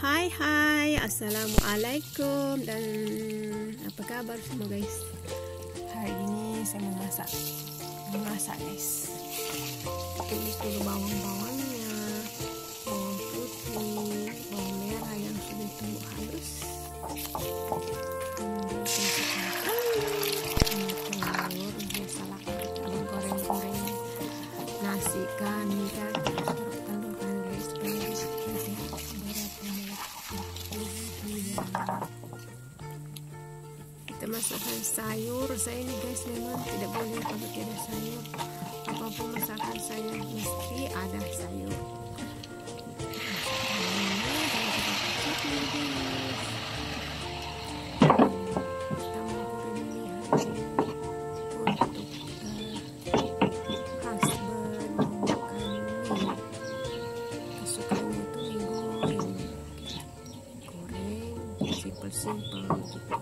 Hai, assalamualaikum dan apa kabar semua guys. Hari ini saya mau masak guys. Tumis dulu bawang-bawangnya, bawang putih, bawang merah yang sudah tumbuk halus, telur, biasalah kita goreng-goreng nasi kan ini kan telur kan guys, kita masukkan sayur. Saya ini guys memang tidak boleh kalau tidak sayur, apapun masakan saya mesti ada sayur. Simple gitu.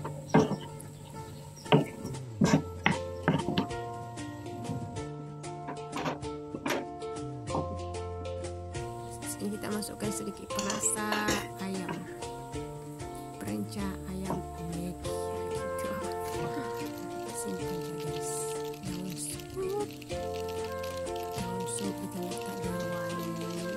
Ini kita masukkan sedikit perasa ayam, perenca ayam Maggi gitu. Simple ya guys. Daun sup kita letak bawahnya,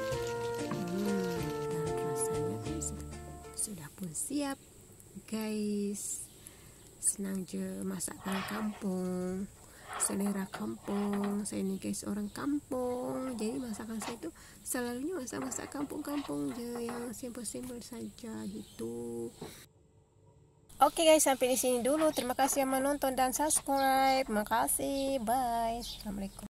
dan rasanya kan sudah pun siap guys. Senang je masakan kampung, selera kampung. Saya ini guys orang kampung, jadi masakan saya itu selalunya masak kampung-kampung je, yang simple-simple saja gitu. Oke guys, sampai di sini dulu. Terima kasih yang menonton dan subscribe. Makasih, bye. Assalamualaikum.